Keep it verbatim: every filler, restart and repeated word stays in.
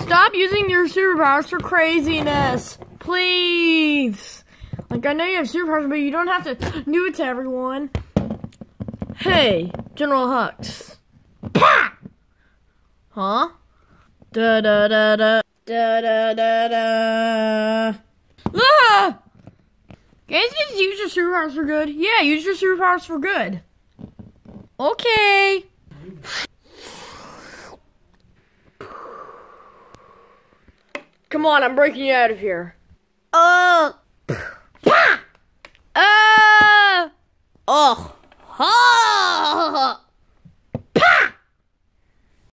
stop using your superpowers for craziness. Please. Like, I know you have superpowers, but you don't have to do it to everyone. Hey, General Hux. Pah! Huh? Da da da da. Da da da da. Ah! Guys, just use your superpowers for good. Yeah, use your superpowers for good. Okay. Come on, I'm breaking you out of here. Uh. Uh. Oh. Huh.